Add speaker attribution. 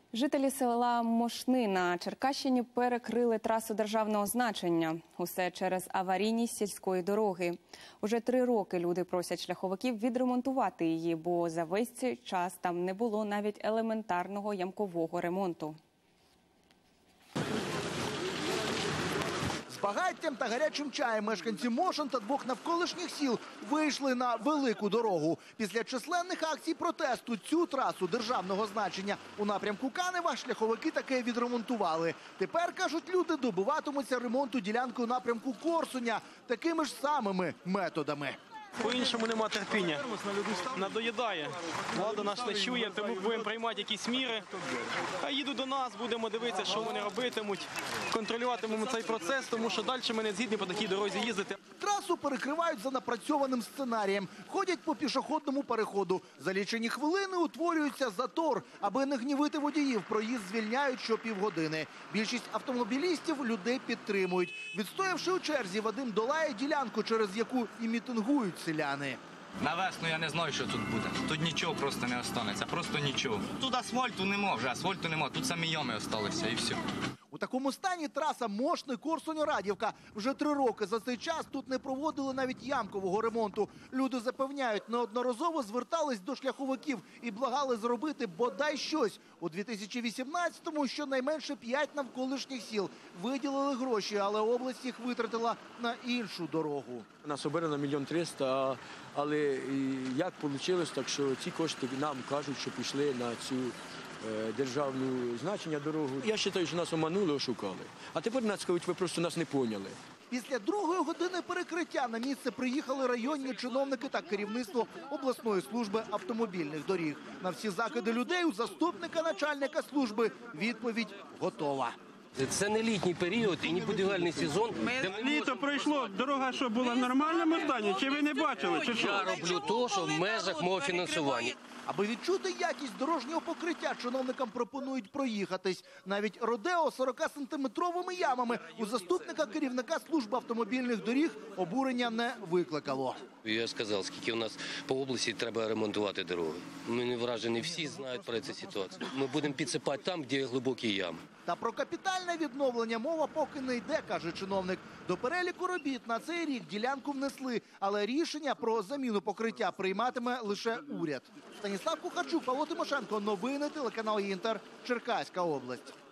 Speaker 1: Жителі села Мошни на Черкащині перекрили трасу державного значення. Усе через аварійність сільської дороги. Уже 3 роки люди просять шляховиків відремонтувати її, бо за весь цей час там не було навіть елементарного ямкового ремонту.
Speaker 2: З багаттям та гарячим чаєм мешканці Мошен та 2 навколишніх сіл вийшли на велику дорогу. Після численних акцій протесту цю трасу державного значення у напрямку Канева шляховики таки відремонтували. Тепер, кажуть люди, добиватимуться ремонту ділянки у напрямку Корсуня такими ж самими методами.
Speaker 3: По-іншому нема терпіння. Надоїдає. Влада нас не чує, тому будемо приймати якісь міри. А їдуть до нас, будемо дивитися, що вони робитимуть. Контролюватимемо цей процес, тому що далі ми не згідні по такій дорозі їздити.
Speaker 2: Трасу перекривають за напрацьованим сценарієм. Ходять по пішохідному переходу. За лічені хвилини утворюється затор. Аби не гнівити водіїв, проїзд звільняють щопівгодини. Більшість автомобілістів людей підтримують. Відстоявши у черзі, Вадим долає ділянку, через яку і мітингують селяни.
Speaker 4: На весну я не знаю, що тут буде. Тут нічого просто не останеться, просто нічого. Тут асфальту нема вже, асфальту нема, тут самі ями залишилися і все.
Speaker 2: У такому стані траса Мошни-Корсунь-Радівка. Вже 3 роки за цей час тут не проводили навіть ямкового ремонту. Люди запевняють, неодноразово звертались до шляховиків і благали зробити бодай щось. У 2018-му щонайменше 5 навколишніх сіл виділили гроші, але область їх витратила на іншу дорогу.
Speaker 5: Нас обирано 1 300 000, але як вийшло, так що ці кошти нам кажуть, що пішли на цю державну значення дорогу. Я вважаю, що нас оманули, ошукали. А тепер нас кажуть, ви просто нас не поняли.
Speaker 2: Після 2-ї години перекриття на місце приїхали районні чиновники та керівництво обласної служби автомобільних доріг. На всі закиди людей у заступника начальника служби відповідь готова.
Speaker 6: Це не літній період і не будівельний сезон.
Speaker 7: Літо пройшло, дорога що, була в нормальному стані? Чи ви не бачили, чи що?
Speaker 6: Я роблю те, що в межах мого фінансування.
Speaker 2: Аби відчути якість дорожнього покриття, чиновникам пропонують проїхатись. Навіть родео 40-сантиметровими ямами у заступника керівника служби автомобільних доріг обурення не викликало.
Speaker 6: Я сказав, скільки у нас по області треба ремонтувати дороги. Ми не вражені, всі знають про цю ситуацію. Ми будемо підсипати там, де глибокі ями.
Speaker 2: Та про капітальне відновлення мова поки не йде, каже чиновник. До переліку робіт на цей рік ділянку внесли, але рішення про заміну покриття прийматиме лише уряд. Станіслав Кухарчук, Павло Тимошенко. Новини телеканал Інтер. Черкаська область.